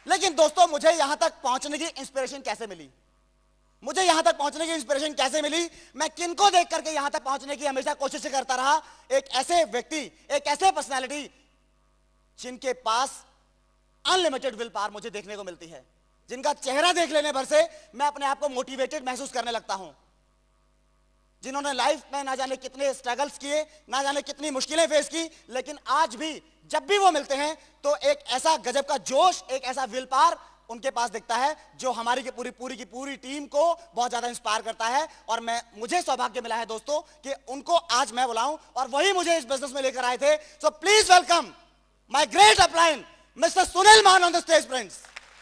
लेकिन दोस्तों मुझे यहां तक पहुंचने की इंस्पिरेशन कैसे मिली? मुझे यहां तक पहुंचने की इंस्पिरेशन कैसे मिली? मैं किनको देख करके यहां तक पहुंचने की हमेशा कोशिश करता रहा? एक ऐसे व्यक्ति, एक ऐसे पर्सनालिटी जिनके पास अनलिमिटेड विल पावर मुझे देखने को मिलती है, जिनका चेहरा देख लेने भर से मैं अपने आप को मोटिवेटेड महसूस करने लगता हूं, जिन्होंने लाइफ में ना जाने कितने स्ट्रगल्स किए, ना जाने कितनी मुश्किलें फेस की, लेकिन आज भी जब भी वो मिलते हैं तो एक ऐसा गजब का जोश, एक ऐसा विल पावर उनके पास दिखता है जो हमारी की पूरी टीम को बहुत ज्यादा इंस्पायर करता है। और मुझे सौभाग्य मिला है दोस्तों कि उनको आज मैं बुलाऊं और वही मुझे इस बिजनेस में लेकर आए थे। So please welcome my great upline mister Sunil Mann on the stage friends.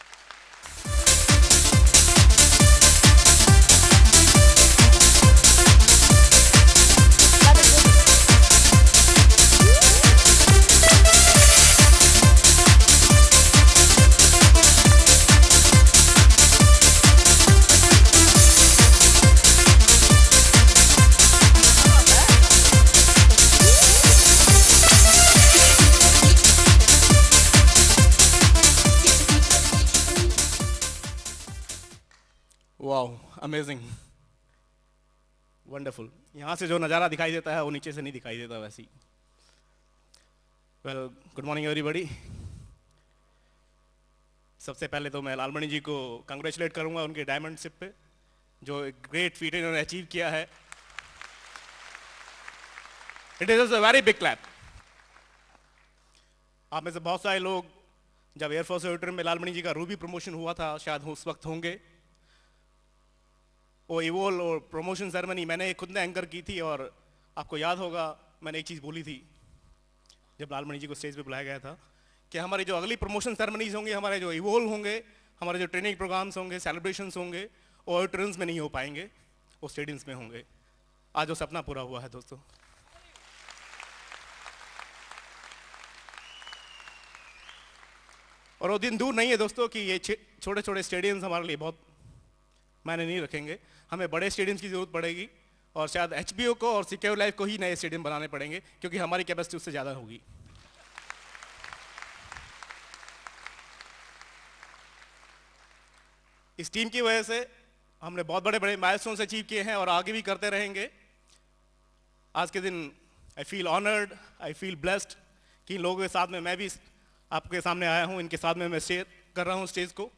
Wow, amazing, wonderful. यहाँ से जो नज़ारा दिखाई देता है वो नीचे से नहीं दिखाई देता वैसे ही। Well, good morning everybody. सबसे पहले तो मैं लालमणि जी को कंग्रेचुलेट करूँगा उनके डायमंडशिप पे, जो एक ग्रेट फीट इन्होंने अचीव किया है। It is a very big clap. आप में से बहुत सारे लोग जब एयरफोर्स ऑडिटोरियम में लालमणि जी का रूबी प्रमोशन हुआ था शायद उस वक्त होंगे। वो इवोल और प्रमोशन सेरेमनी मैंने खुद ने एंकर की थी, और आपको याद होगा मैंने एक चीज़ बोली थी जब लालमणि जी को स्टेज पे बुलाया गया था कि हमारी जो अगली प्रमोशन सेरेमनीज होंगे, हमारे जो इवोल होंगे, हमारे जो ट्रेनिंग प्रोग्राम्स होंगे, सेलिब्रेशंस होंगे, वो ऑडिटोरियम्स में नहीं हो पाएंगे, वो स्टेडियम्स में होंगे। आज वो सपना पूरा हुआ है दोस्तों। और वो दिन दूर नहीं है दोस्तों कि ये छोटे छोटे स्टेडियम्स हमारे लिए बहुत मायने नहीं रखेंगे। हमें बड़े स्टेडियम्स की जरूरत पड़ेगी, और शायद HBO को और सिक्योर लाइफ को ही नए स्टेडियम बनाने पड़ेंगे, क्योंकि हमारी कैपेसिटी उससे ज़्यादा होगी। इस टीम की वजह से हमने बहुत बड़े बड़े माइलस्टोन्स अचीव किए हैं और आगे भी करते रहेंगे। आज के दिन I feel honoured, I feel blessed कि इन लोगों के साथ में मैं भी आपके सामने आया हूँ, इनके साथ में मैं शेयर कर रहा हूँ स्टेज को।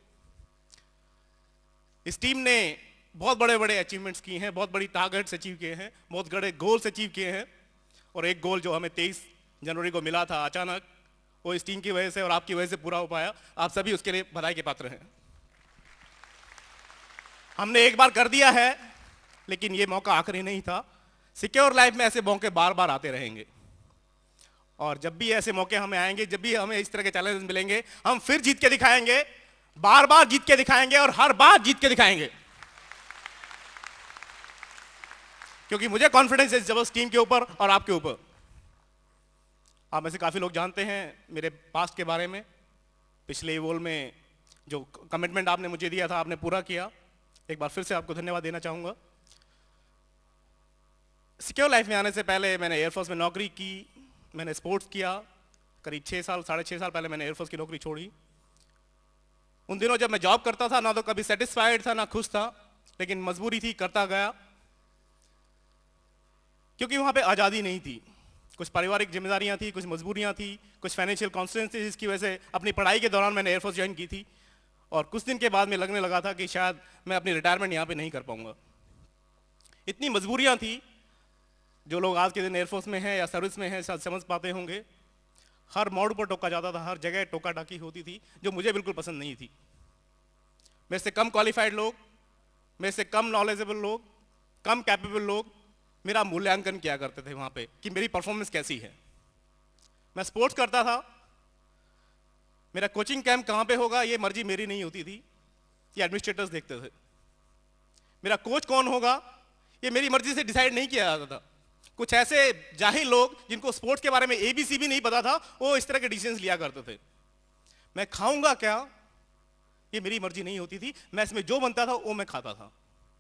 इस टीम ने बहुत बड़े बड़े अचीवमेंट्स किए हैं, बहुत बड़ी टारगेट्स अचीव किए हैं, बहुत बड़े गोल्स अचीव किए हैं, और एक गोल जो हमें 23 जनवरी को मिला था अचानक, वो इस टीम की वजह से और आपकी वजह से पूरा हो पाया। आप सभी उसके लिए बधाई के पात्र हैं। हमने एक बार कर दिया है, लेकिन ये मौका आखिरी नहीं था। सिक्योर लाइफ में ऐसे मौके बार बार आते रहेंगे, और जब भी ऐसे मौके हमें आएंगे, जब भी हमें इस तरह के चैलेंज मिलेंगे, हम फिर जीत के दिखाएंगे, बार बार जीत के दिखाएंगे, और हर बार जीत के दिखाएंगे। क्योंकि मुझे कॉन्फिडेंस है जबरदस्त टीम के ऊपर और आपके ऊपर। आप में से काफी लोग जानते हैं मेरे पास्ट के बारे में। पिछले इवोल में जो कमिटमेंट आपने मुझे दिया था आपने पूरा किया। एक बार फिर से आपको धन्यवाद देना चाहूंगा। सिक्योर लाइफ में आने से पहले मैंने एयरफोर्स में नौकरी की, मैंने स्पोर्ट्स किया। करीब 6 साल, 6.5 साल पहले मैंने एयरफोर्स की नौकरी छोड़ी। उन दिनों जब मैं जॉब करता था ना तो कभी सेटिस्फाइड था ना खुश था, लेकिन मजबूरी थी, करता गया, क्योंकि वहां पे आज़ादी नहीं थी। कुछ पारिवारिक जिम्मेदारियां थी, कुछ मजबूरियां थी, कुछ फाइनेंशियल कॉन्स्टेंस थी, जिसकी वजह से अपनी पढ़ाई के दौरान मैंने एयरफोर्स ज्वाइन की थी, और कुछ दिन के बाद में लगने लगा था कि शायद मैं अपनी रिटायरमेंट यहाँ पे नहीं कर पाऊंगा। इतनी मजबूरियां थी। जो लोग आज के दिन एयरफोर्स में हैं या सर्विस में हैं शायद समझ पाते होंगे। हर मोड़ पर टोका जाता था, हर जगह टोका टाकी होती थी, जो मुझे बिल्कुल पसंद नहीं थी। मेरे से कम क्वालिफाइड लोग, मेरे से कम नॉलेजेबल लोग, कम कैपेबल लोग मेरा मूल्यांकन किया करते थे वहां पे कि मेरी परफॉर्मेंस कैसी है। मैं स्पोर्ट्स करता था, मेरा कोचिंग कैंप कहाँ पे होगा ये मर्जी मेरी नहीं होती थी, ये एडमिनिस्ट्रेटर्स देखते थे। मेरा कोच कौन होगा ये मेरी मर्जी से डिसाइड नहीं किया जाता था। कुछ ऐसे जाहिल लोग जिनको स्पोर्ट्स के बारे में ABC भी नहीं पता था, वो इस तरह के डिसीजंस लिया करते थे। मैं खाऊंगा क्या ये मेरी मर्जी नहीं होती थी, मैं इसमें जो बनता था वो मैं खाता था।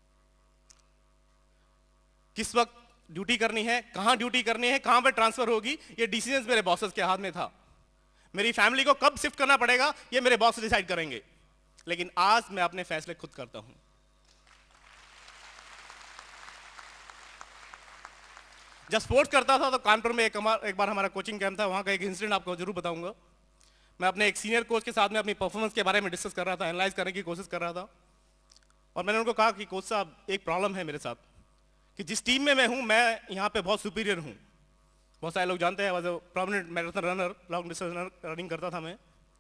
किस वक्त ड्यूटी करनी है, कहां ड्यूटी करनी है, कहां पे ट्रांसफर होगी, ये डिसीजंस मेरे बॉसेस के हाथ में था। मेरी फैमिली को कब शिफ्ट करना पड़ेगा ये मेरे बॉस डिसाइड करेंगे, लेकिन आज मैं अपने फैसले खुद करता हूं। जब स्पोर्ट्स करता था तो कानपुर में एक बार हमारा कोचिंग कैंप था, वहां का एक इंसिडेंट आपको जरूर बताऊंगा। मैं अपने एक सीनियर कोच के साथ में अपनी परफॉर्मेंस के बारे में डिस्कस कर रहा था, एनालाइज करने की कोशिश कर रहा था, और मैंने उनको कहा कि कोच साहब एक प्रॉब्लम है मेरे साथ कि जिस टीम में मैं हूं मैं यहाँ पे बहुत सुपीरियर हूँ। बहुत सारे लोग जानते हैं, was a prominent marathon runner, long distance running करता था मैं।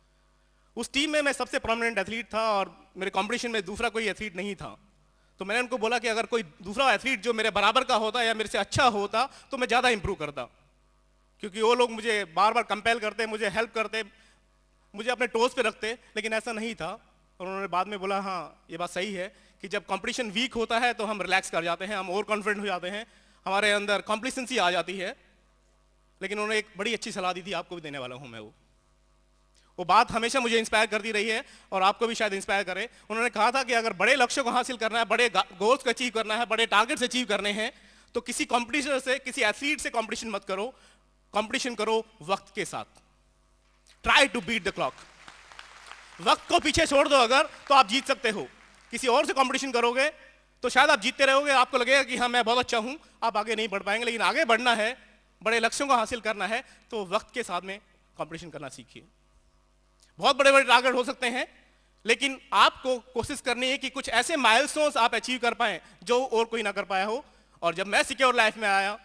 उस टीम में मैं सबसे प्रोमिनेंट एथलीट था और मेरे कॉम्पिटिशन में दूसरा कोई एथलीट नहीं था। तो मैंने उनको बोला कि अगर कोई दूसरा एथलीट जो मेरे बराबर का होता या मेरे से अच्छा होता तो मैं ज़्यादा इंप्रूव करता, क्योंकि वो लोग मुझे बार बार कंपेल करते, मुझे हेल्प करते, मुझे अपने टोज पे रखते, लेकिन ऐसा नहीं था। और उन्होंने बाद में बोला हाँ ये बात सही है कि जब कंपटीशन वीक होता है तो हम रिलैक्स कर जाते हैं, हम ओवर कॉन्फिडेंट हो जाते हैं, हमारे अंदर कॉम्प्लिसेंसी आ जाती है। लेकिन उन्होंने एक बड़ी अच्छी सलाह दी थी, आपको भी देने वाला हूं मैं। वो बात हमेशा मुझे इंस्पायर करती रही है और आपको भी शायद इंस्पायर करे। उन्होंने कहा था कि अगर बड़े लक्ष्यों को हासिल करना है, बड़े गोल्स को अचीव करना है, बड़े टारगेट्स अचीव करने हैं, तो किसी कॉम्पिटिशन से, किसी एथलीट से कॉम्पिटिशन मत करो, कॉम्पिटिशन करो वक्त के साथ। Try to beat the clock. वक्त को पीछे छोड़ दो अगर, तो आप जीत सकते हो। किसी और से कॉम्पिटिशन करोगे तो शायद आप जीतते रहोगे, आपको लगेगा कि हाँ मैं बहुत अच्छा हूं, आप आगे नहीं बढ़ पाएंगे। लेकिन आगे बढ़ना है, बड़े लक्ष्यों को हासिल करना है, तो वक्त के साथ में कॉम्पिटिशन करना सीखिए। बहुत बड़े बड़े टारगेट हो सकते हैं, लेकिन आपको कोशिश करनी है कि कुछ ऐसे माइलस्टोन्स आप अचीव कर पाएं जो और कोई ना कर पाया हो। और जब मैं सिक्योर लाइफ में आया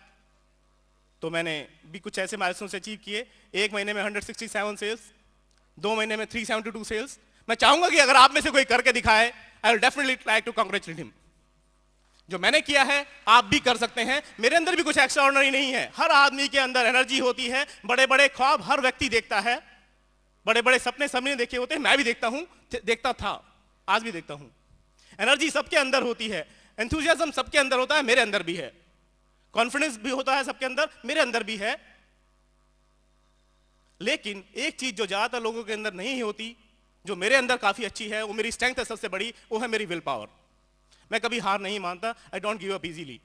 तो मैंने भी कुछ ऐसे माइलस्टोन्स अचीव किए। 1 महीने में 167 सेल्स, 2 महीने में 372 सेल्स। मैं चाहूंगा कि अगर आप में से कोई करके दिखाए, I will definitely try to congratulate him. जो मैंने किया है आप भी कर सकते हैं। मेरे अंदर भी कुछ एक्स्ट्रा ऑर्डिनरी नहीं है। हर आदमी के अंदर एनर्जी होती है, बड़े बड़े ख्वाब हर व्यक्ति देखता है, बड़े बड़े सपने सबने देखे होते हैं, मैं भी देखता हूं, देखता था, आज भी देखता हूं। एनर्जी सबके अंदर होती है, एंथुसियाज्म सबके अंदर होता है, मेरे अंदर भी है। कॉन्फिडेंस भी होता है सबके अंदर, मेरे अंदर भी है। लेकिन एक चीज जो ज्यादातर लोगों के अंदर नहीं होती, जो मेरे अंदर काफी अच्छी है, वो मेरी स्ट्रेंथ है सबसे बड़ी, वो है मेरी विल पावर। मैं कभी हार नहीं मानता, I don't give up easily.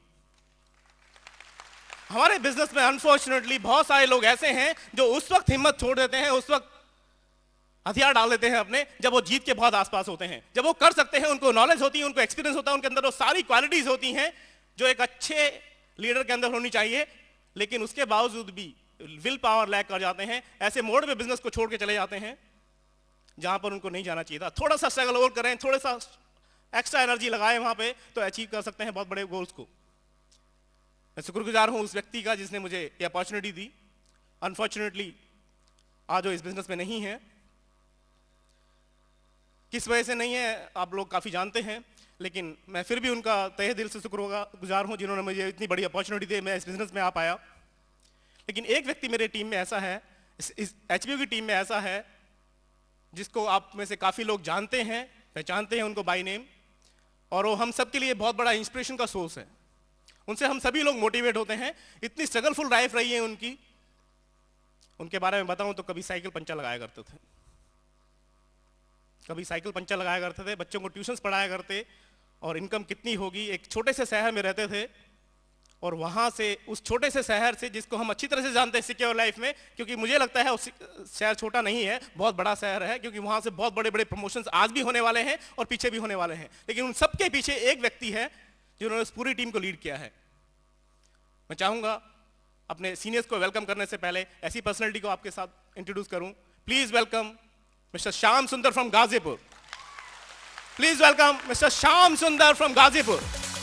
हमारे बिजनेस में अनफॉर्चुनेटली बहुत सारे लोग ऐसे हैं जो उस वक्त हिम्मत छोड़ देते हैं, उस वक्त हथियार डाल देते हैं अपने, जब वो जीत के बहुत आसपास होते हैं। जब वो कर सकते हैं, उनको नॉलेज होती है, उनको एक्सपीरियंस होता है, उनके अंदर वो सारी क्वालिटीज होती हैं जो एक अच्छे लीडर के अंदर होनी चाहिए, लेकिन उसके बावजूद भी विल पावर लैक कर जाते हैं। ऐसे मोड में बिजनेस को छोड़ के चले जाते हैं जहां पर उनको नहीं जाना चाहिए था। थोड़ा सा स्ट्रगल और करें, थोड़ा सा एक्स्ट्रा एनर्जी लगाएं वहां पे, तो अचीव कर सकते हैं बहुत बड़े गोल्स को। मैं शुक्रगुजार हूं उस व्यक्ति का जिसने मुझे ये अपॉर्चुनिटी दी। अनफॉर्चुनेटली आज वो इस बिजनेस में नहीं है। किस वजह से नहीं है आप लोग काफी जानते हैं, लेकिन मैं फिर भी उनका तहे दिल से शुक्रगुजार हूं जिन्होंने मुझे इतनी बड़ी अपॉर्चुनिटी दी, मैं इस बिजनेस में आ पाया। लेकिन एक व्यक्ति मेरे टीम में ऐसा है, इस एचबीओ की टीम में ऐसा है, जिसको आप में से काफी लोग जानते हैं, पहचानते हैं उनको बाय नेम, और वो हम सब के लिए बहुत बड़ा इंस्पिरेशन का सोर्स है। उनसे हम सभी लोग मोटिवेट होते हैं। इतनी स्ट्रगलफुल लाइफ रही है उनकी। उनके बारे में बताऊं तो कभी साइकिल पंचर लगाया करते थे, कभी साइकिल पंचर लगाया करते थे, बच्चों को ट्यूशंस पढ़ाया करते, और इनकम कितनी होगी। एक छोटे से शहर में रहते थे, और वहां से, उस छोटे से शहर से, जिसको हम अच्छी तरह से जानते हैं सिक्योर लाइफ में, क्योंकि मुझे लगता है उस शहर छोटा नहीं है, बहुत बड़ा शहर है, क्योंकि वहां से बहुत बड़े बड़े प्रमोशंस आज भी होने वाले हैं और पीछे भी होने वाले हैं। लेकिन उन सबके पीछे एक व्यक्ति है जिन्होंने उस पूरी टीम को लीड किया है। मैं चाहूंगा अपने सीनियर्स को वेलकम करने से पहले ऐसी पर्सनैलिटी को आपके साथ इंट्रोड्यूस करूं। Please welcome mister Shyam Sundar from Ghazipur. Please welcome mister Shyam Sundar from Ghazipur.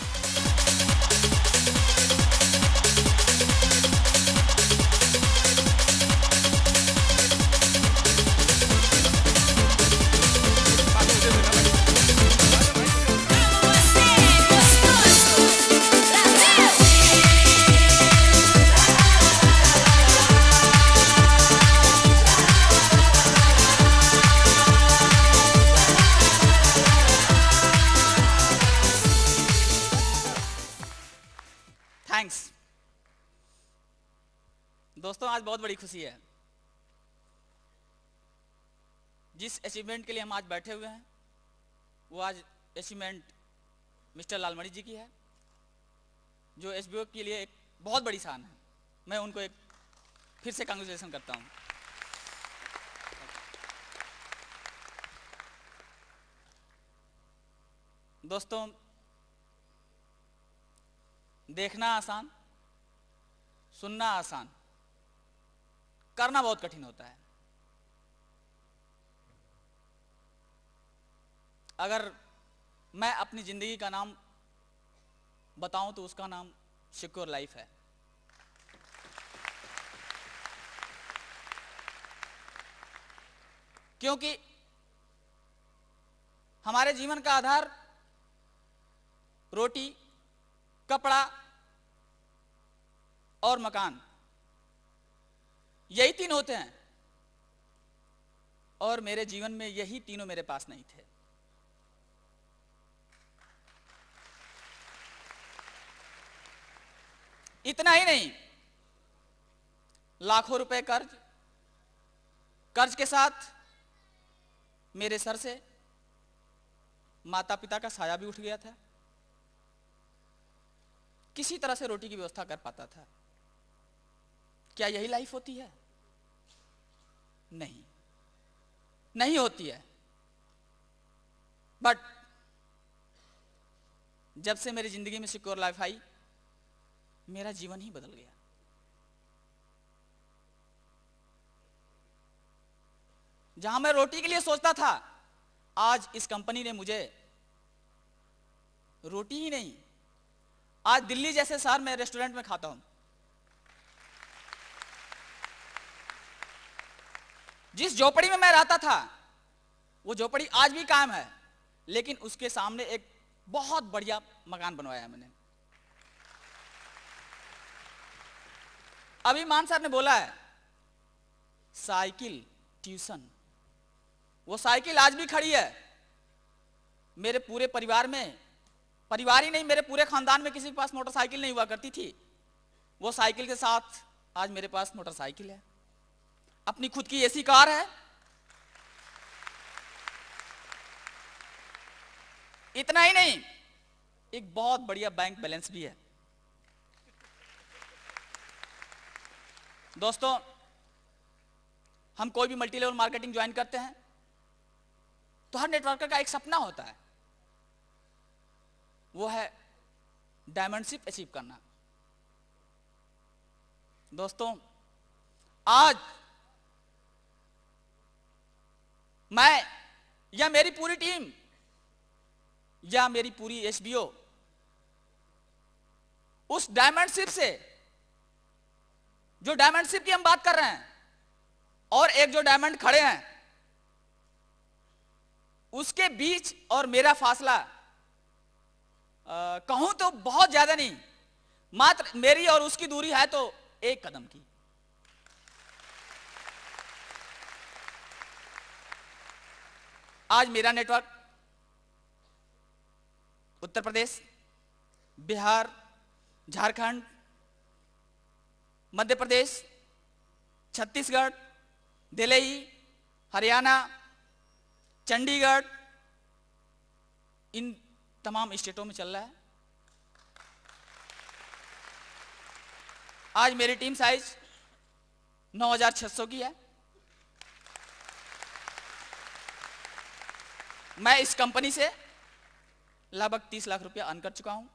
Thanks दोस्तों, आज बहुत बड़ी खुशी है। जिस अचीवमेंट के लिए हम आज बैठे हुए हैं, वो आज अचीवमेंट मिस्टर लालमणि जी की है, जो एचबीओ के लिए एक बहुत बड़ी शान है। मैं उनको एक फिर से कांग्रेचुलेशन करता हूं। दोस्तों, देखना आसान, सुनना आसान, करना बहुत कठिन होता है। अगर मैं अपनी जिंदगी का नाम बताऊं तो उसका नाम सिक्योर लाइफ है। क्योंकि हमारे जीवन का आधार रोटी, कपड़ा और मकान, यही तीन होते हैं, और मेरे जीवन में यही तीनों मेरे पास नहीं थे। इतना ही नहीं, लाखों रुपए कर्ज के साथ मेरे सर से माता पिता का साया भी उठ गया था। किसी तरह से रोटी की व्यवस्था कर पाता था। क्या यही लाइफ होती है? नहीं, नहीं होती है। बट जब से मेरी जिंदगी में सिक्योर लाइफ आई, मेरा जीवन ही बदल गया। जहां मैं रोटी के लिए सोचता था, आज इस कंपनी ने मुझे रोटी ही नहीं, आज दिल्ली जैसे शहर में रेस्टोरेंट में खाता हूं। जिस झोपड़ी में मैं रहता था, वो झोपड़ी आज भी कायम है, लेकिन उसके सामने एक बहुत बढ़िया मकान बनवाया है मैंने। अभी मान सर ने बोला है साइकिल, ट्यूशन, वो साइकिल आज भी खड़ी है। मेरे पूरे परिवार में, परिवार ही नहीं, मेरे पूरे खानदान में किसी के पास मोटरसाइकिल नहीं हुआ करती थी। वो साइकिल के साथ आज मेरे पास मोटरसाइकिल है, अपनी खुद की एसी कार है। इतना ही नहीं, एक बहुत बढ़िया बैंक बैलेंस भी है। दोस्तों, हम कोई भी मल्टी लेवल मार्केटिंग ज्वाइन करते हैं तो हर नेटवर्कर का एक सपना होता है, वो है डायमंडशिप अचीव करना। दोस्तों, आज मैं या मेरी पूरी टीम या मेरी पूरी एसबीओ उस डायमंडशिप से, जो डायमंडशिप की हम बात कर रहे हैं, और एक जो डायमंड खड़े हैं, उसके बीच और मेरा फासला कहूं तो बहुत ज्यादा नहीं, मात्र मेरी और उसकी दूरी है तो एक कदम की। आज मेरा नेटवर्क उत्तर प्रदेश, बिहार, झारखंड, मध्य प्रदेश, छत्तीसगढ़, दिल्ली, हरियाणा, चंडीगढ़, इन तमाम स्टेटों में चल रहा है। आज मेरी टीम साइज 9,600 की है। मैं इस कंपनी से लगभग 30 लाख रुपया अर्न कर चुका हूं।